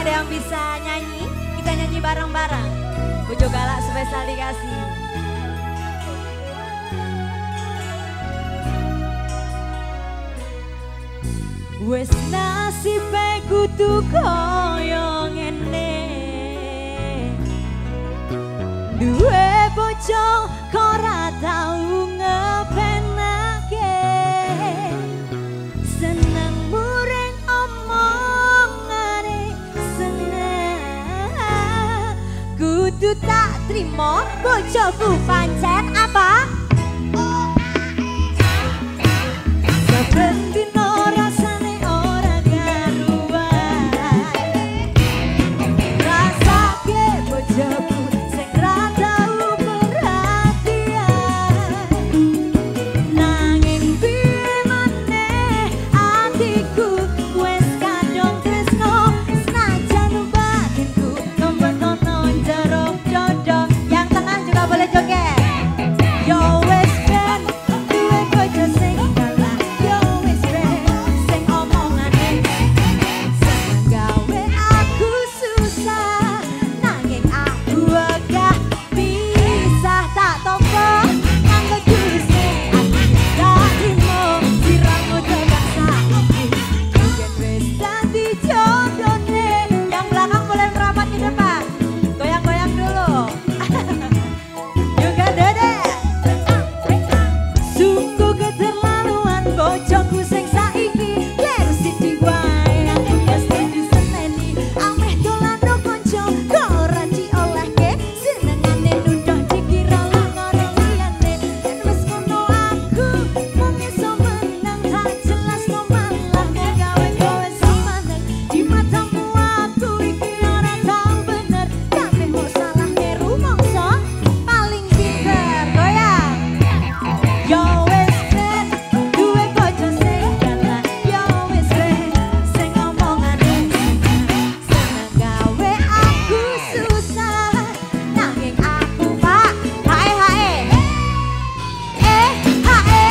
ada yang bisa nyanyi? Kita nyanyi bareng-bareng. Bojo Galak spesial dikasih. Wes nasibe kudu koyo ngene, duwe bojo kok ora tau ngepenake, seneng muring omongane seneng, kudu tak trimo bojoku pancen apa? Saben dino rasane ora karuan, rasake bojoku sing ra tau perhatian, nanging piye maneh atiku wis kadung tresno, senajan batinku ngempet-ono jeruk dodo. Yang tengah juga boleh joget. Yo wis ben duwe bojo sing galak, yo wis ben sing omongane seneng gawe aku susah, nanging aku wegah pisah tak tompo nganggo duse aku tak trimo siramu tekan saiki mungkin wis dadi jodone. Yang belakang boleh merapat di depan, goyang-goyang dulu. Juga dede sungguh keterlaluan bojoku sing saiki terus didiwae, aku mesti diseneni ameh dolan ro konco kok ora diolehke, senengane nuduh dikira ngono liyane, yen wis ngono aku mung iso menang tak jelas no malah gawe kowe semaneng di matamu aku iki ora tau bener, kabeh kok salahke rumangsa paling pinter. Goyang. Yo wis ben duwe bojo sing galak, yo wis ben sing omongane seneng gawe aku susah, nanging aku pak hae hae hae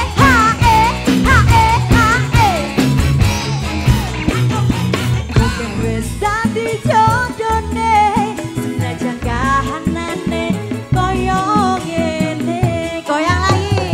mungkin wis dadi jodone, senajan kahanane koyo ngene. Goyang lagi.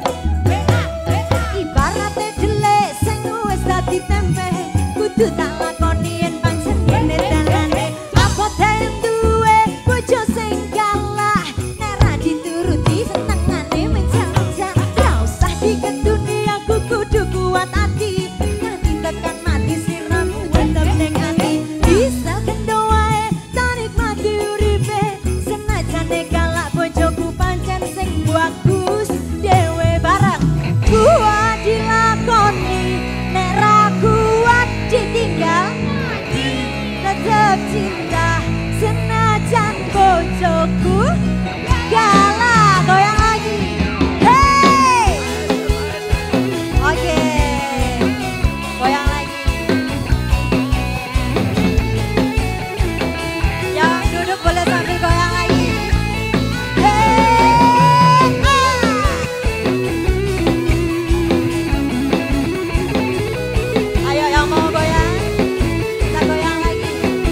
Ibaratnya jelek sing wis dadi tempe, kudu tak lakoni yen pancen ngene dalane. Apa den duwe bojo sing galak, nek ra dituruti senengane menjang-jang, ra usah dikenduni aku kudu kuat ati, nganti tekan mati siramu tetep ning ati, bisa kendo wae tarik mati uripe, senajane galak bojoku pancen sing bagus dhewe bareng kuat dilakoni, nek ra kuat ditinggal tetep cinta senajan bojoku galak. Goyang lagi. Hey oke goyang lagi. Yang duduk boleh sambil goyang lagi. Hey ayo yang mau goyang, kita goyang lagi.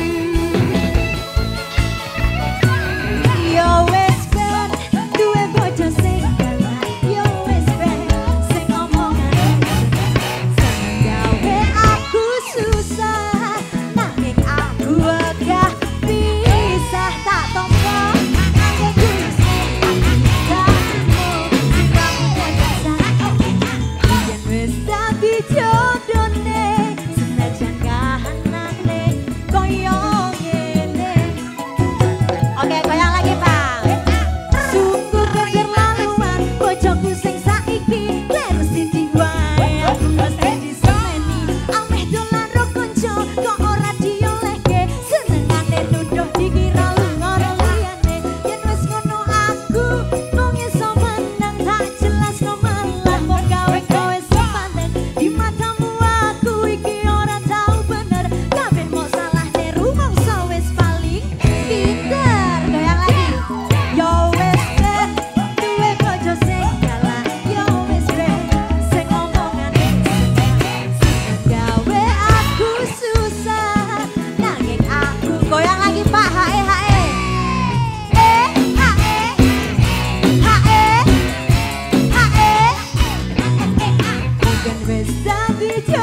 Yo wis ben duwe bojo sing galak, yo wis ben sing omongane seneng gawe aku susah, nanging aku wegah pisah tak tompo nganggo duse aku tak trimo siramu tekan saiki yen wis dadi jodone, senajan kahanane koyo ngene. Oke goyang lagi Bang. Sungguh keterlaluan bojoku sing saiki terus didiwae, aku mesti diseneni ameh dolan ro konco kok ora diolehke, senengane nuduh dikira ngono liyane, yen wis ngono aku mung iso menang tak jelas no malah kok gawe kowe semanten di matamu dijo